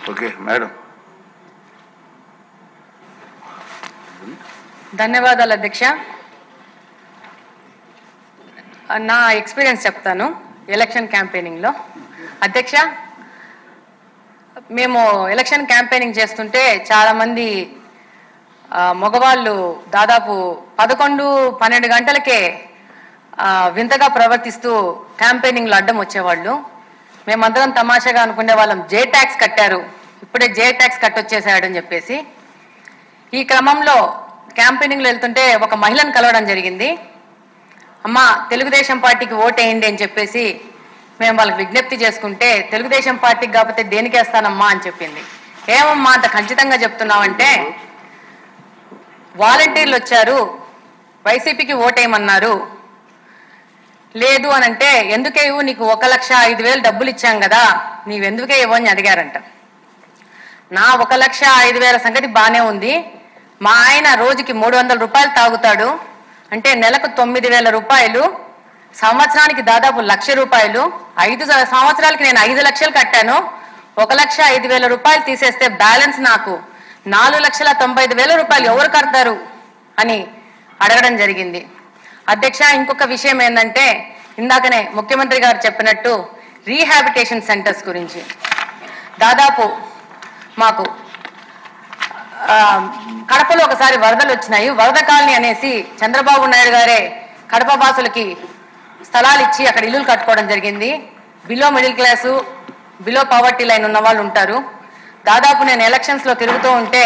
Okay madam. ధన్యవాదాలు అధ్యక్ష. నా ఎక్స్పీరియన్స్ చెప్తాను ఎలక్షన్ క్యాంపెయినింగ్లో. అధ్యక్ష, మేము ఎలక్షన్ క్యాంపెయినింగ్ చేస్తుంటే చాలామంది మగవాళ్ళు దాదాపు 11-12 గంటలకే వింతగా ప్రవర్తిస్తూ క్యాంపెయినింగ్లో అడ్డం వచ్చేవాళ్ళు. మేమందరం తమాషాగా అనుకునే వాళ్ళం, జే ట్యాక్స్ కట్టారు, ఇప్పుడే జే ట్యాక్స్ కట్టొచ్చేసాడని చెప్పేసి. ఈ క్రమంలో క్యాంపెయినింగ్లో వెళ్తుంటే ఒక మహిళను కలవడం జరిగింది. అమ్మ, తెలుగుదేశం పార్టీకి ఓటేయండి అని చెప్పేసి మేము వాళ్ళకి విజ్ఞప్తి చేసుకుంటే, తెలుగుదేశం పార్టీకి కాకపోతే దేనికి వేస్తానమ్మా అని చెప్పింది. ఏమమ్మా అంత ఖచ్చితంగా చెప్తున్నావంటే, వాలంటీర్లు వచ్చారు, వైసీపీకి ఓటేయమన్నారు, లేదు అని అంటే ఎందుకేవు, నీకు 1,05,000 డబ్బులు ఇచ్చాం కదా, నీవెందుకే ఇవ్వు అని అడిగారంట. నా 1,05,000 సంగతి బాగానే ఉంది, మా ఆయన రోజుకి 300 రూపాయలు తాగుతాడు, అంటే నెలకు 9,000 రూపాయలు, సంవత్సరానికి దాదాపు 1,00,000 రూపాయలు, 5 సంవత్సరాలకి నేను 5 లక్షలు కట్టాను, 1,05,000 రూపాయలు తీసేస్తే బ్యాలెన్స్ నాకు 4,95,000 రూపాయలు ఎవరు కడతారు అని అడగడం జరిగింది. అధ్యక్ష, ఇంకొక విషయం ఏంటంటే, ఇందాకనే ముఖ్యమంత్రి గారు చెప్పినట్టు రీహాబిటేషన్ సెంటర్స్ గురించి దాదాపు మాకు కడపలో ఒకసారి వరదలు వచ్చినాయి. వరద కాలనీ అనేసి చంద్రబాబు నాయుడు గారే కడప వాసులకి స్థలాలు ఇచ్చి అక్కడ ఇల్లులు కట్టుకోవడం జరిగింది. Below middle class, below poverty line ఉన్న వాళ్ళు ఉంటారు. దాదాపు నేను ఎలక్షన్స్లో తిరుగుతూ ఉంటే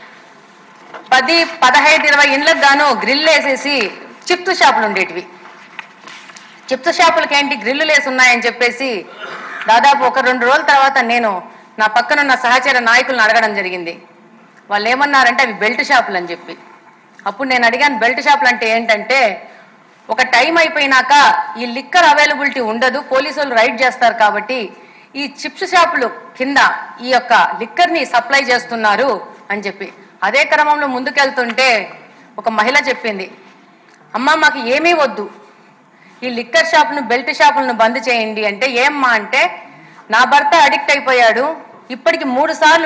10, 15, 20 ఇండ్లకు గాను గ్రిల్ వేసేసి చిప్స్ షాపులు ఉండేటివి. చిప్స్ షాపులకి ఏంటి గ్రిల్లు లేసి ఉన్నాయని చెప్పేసి దాదాపు 1-2 రోజుల తర్వాత నేను నా పక్కనున్న సహచర నాయకులను అడగడం జరిగింది. వాళ్ళు ఏమన్నారంటే అవి బెల్ట్ షాపులు అని చెప్పి. అప్పుడు నేను అడిగాను, బెల్ట్ షాపులు అంటే ఏంటంటే, ఒక టైం అయిపోయినాక ఈ లిక్కర్ అవైలబిలిటీ ఉండదు, పోలీసు వాళ్ళు రైడ్ చేస్తారు కాబట్టి ఈ చిప్స్ షాపులు కింద ఈ యొక్క లిక్కర్ని సప్లై చేస్తున్నారు అని చెప్పి. అదే క్రమంలో ముందుకెళ్తుంటే ఒక మహిళ చెప్పింది, అమ్మ మాకు ఏమీ వద్దు, ఈ లిక్కర్ షాపును బెల్ట్ షాపులను బంద్ చేయండి అంటే. ఏమ్మా అంటే, నా భర్త అడిక్ట్ అయిపోయాడు, ఇప్పటికి 3 సార్లు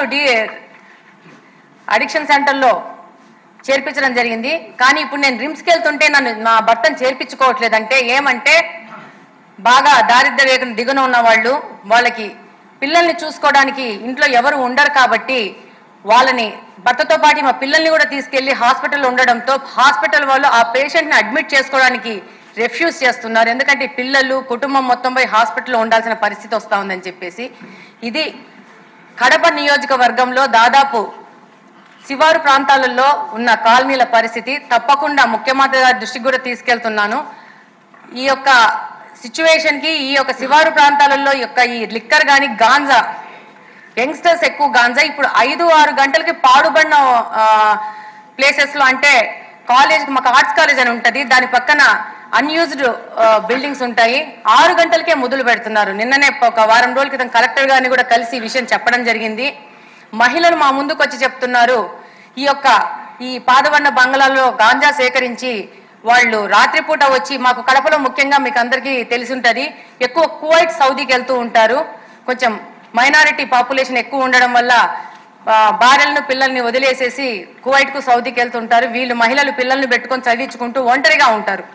అడిక్షన్ సెంటర్లో చేర్పించడం జరిగింది, కానీ ఇప్పుడు నేను రిమ్స్కి వెళ్తుంటే నా భర్తను చేర్పించుకోవట్లేదంటే. ఏమంటే, బాగా దారిద్ర్య రేఖను దిగున ఉన్న వాళ్ళు, వాళ్ళకి పిల్లల్ని చూసుకోవడానికి ఇంట్లో ఎవరు ఉండరు కాబట్టి వాళ్ళని భర్తతో పాటు మా పిల్లల్ని కూడా తీసుకెళ్లి హాస్పిటల్లో ఉండడంతో హాస్పిటల్ వాళ్ళు ఆ పేషెంట్ని అడ్మిట్ చేసుకోవడానికి రిఫ్యూజ్ చేస్తున్నారు. ఎందుకంటే పిల్లలు కుటుంబం మొత్తం పోయి హాస్పిటల్లో ఉండాల్సిన పరిస్థితి వస్తూ ఉందని చెప్పేసి. ఇది కడప నియోజకవర్గంలో దాదాపు శివారు ప్రాంతాలలో ఉన్న కాలనీల పరిస్థితి. తప్పకుండా ముఖ్యమంత్రి గారి దృష్టికి కూడా తీసుకెళ్తున్నాను. ఈ యొక్క సిచ్యువేషన్కి ఈ యొక్క శివారు ప్రాంతాలలో ఈ లిక్కర్ కానీ గాంజా, యంగ్స్టర్స్ ఎక్కువ గాంజా ఇప్పుడు 5-6 గంటలకి పాడుబడిన ప్లేసెస్లో, అంటే కాలేజ్కి, మాకు ఆర్ట్స్ కాలేజ్ అని ఉంటుంది, దాని పక్కన అన్యూజ్డ్ బిల్డింగ్స్ ఉంటాయి, 6 గంటలకే మొదలు పెడుతున్నారు. నిన్ననే ఒక వారం రోజుల క్రితం కలెక్టర్ గారిని కూడా కలిసి ఈ విషయం చెప్పడం జరిగింది. మహిళలు మా ముందుకు వచ్చి చెప్తున్నారు, ఈ పాదవర్ణ బంగ్లాల్లో గాంజా సేకరించి వాళ్ళు రాత్రిపూట వచ్చి, మాకు కడపలో ముఖ్యంగా మీకు అందరికీ తెలిసి ఉంటుంది, ఎక్కువ కువైట్ సౌదీకి వెళ్తూ ఉంటారు, కొంచెం మైనారిటీ పాపులేషన్ ఎక్కువ ఉండడం వల్ల భార్యలను పిల్లల్ని వదిలేసేసి కువైట్కు సౌదీకి వెళ్తుంటారు. వీళ్ళు మహిళలు పిల్లల్ని పెట్టుకొని చదివించుకుంటూ ఒంటరిగా ఉంటారు.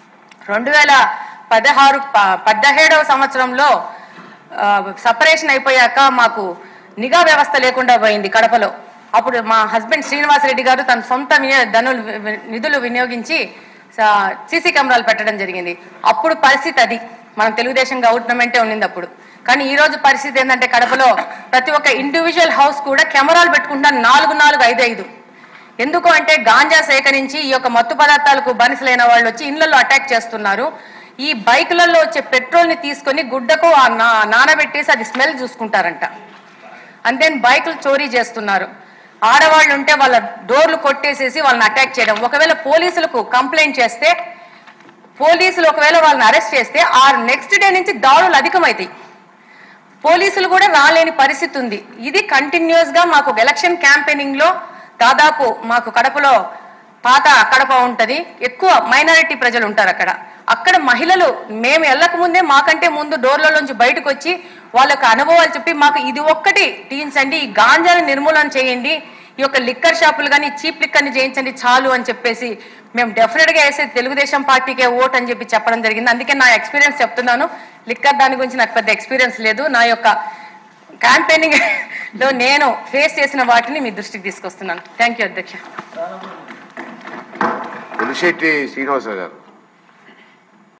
2017వ సంవత్సరంలో సపరేషన్ అయిపోయాక మాకు నిఘా వ్యవస్థ లేకుండా పోయింది కడపలో. అప్పుడు మా హస్బెండ్ శ్రీనివాసరెడ్డి గారు తన సొంత నిధులు వినియోగించి సీసీ కెమెరాలు పెట్టడం జరిగింది. అప్పుడు పరిస్థితి అది, మనం తెలుగుదేశం గవర్నమెంటే ఉండింది అప్పుడు. కానీ ఈ రోజు పరిస్థితి ఏంటంటే, కడపలో ప్రతి ఒక్క ఇండివిజువల్ హౌస్ కూడా కెమెరాలు పెట్టుకుంటారు, 4-4, 5-5. ఎందుకు అంటే గాంజా సేకరించి ఈ యొక్క మత్తు పదార్థాలకు బానిసలైన వాళ్ళు వచ్చి ఇళ్లలో అటాక్ చేస్తున్నారు. ఈ బైకులలో వచ్చే పెట్రోల్ని తీసుకొని గుడ్డకు నానబెట్టేసి అది స్మెల్ చూసుకుంటారంట. అంతే బైకులు చోరీ చేస్తున్నారు. ఆడవాళ్ళు ఉంటే వాళ్ళ డోర్లు కొట్టేసేసి వాళ్ళని అటాక్ చేయడం. ఒకవేళ పోలీసులకు కంప్లైంట్ చేస్తే, పోలీసులు ఒకవేళ వాళ్ళని అరెస్ట్ చేస్తే ఆ నెక్స్ట్ డే నుంచి దాడులు అధికమవుతాయి. పోలీసులు కూడా రాలేని పరిస్థితి ఉంది. ఇది కంటిన్యూస్గా మాకు ఎలక్షన్ క్యాంపెయినింగ్లో దాదాపు మాకు కడపలో పాత కడప ఉంటుంది, ఎక్కువ మైనారిటీ ప్రజలు ఉంటారు అక్కడ. మహిళలు మేము వెళ్ళక ముందే మాకంటే ముందు డోర్లలోంచి బయటకు వచ్చి వాళ్ళ యొక్క అనుభవాలు చెప్పి మాకు ఇది ఒక్కటి తీయించండి, ఈ గాంజాని నిర్మూలన చేయండి, ఈ యొక్క లిక్కర్ షాపులు కానీ చీప్ లిక్కర్ని చేయించండి చాలు అని చెప్పేసి మేము డెఫినెట్గా వేసే తెలుగుదేశం పార్టీకే ఓట్ అని చెప్పి చెప్పడం జరిగింది. అందుకే నా ఎక్స్పీరియన్స్ చెప్తున్నాను. లిక్కర్ దాని గురించి నాకు పెద్ద ఎక్స్పీరియన్స్ లేదు. నా యొక్క క్యాంపెయినింగ్ లో నేను ఫేస్ చేసిన వాటిని మీ దృష్టికి తీసుకొస్తున్నాను. థ్యాంక్ యూ అధ్యక్ష. పులిశెట్టి శ్రీనివాసరావు గారు.